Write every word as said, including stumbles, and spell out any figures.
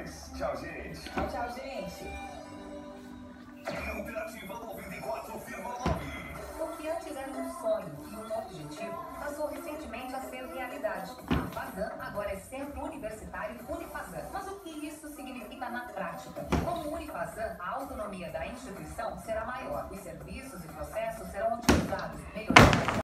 mais. Tchau, gente. Tchau, tchau, gente. Interativa noventa e quatro vírgula nove. O que antes era um sonho e um objetivo, passou recentemente a ser realidade. A Fazan agora é Centro Universitário Unifazan. Mas o que isso significa na prática? Como Unifazan, a autonomia da instituição será maior. Os serviços e processos serão otimizados, melhorando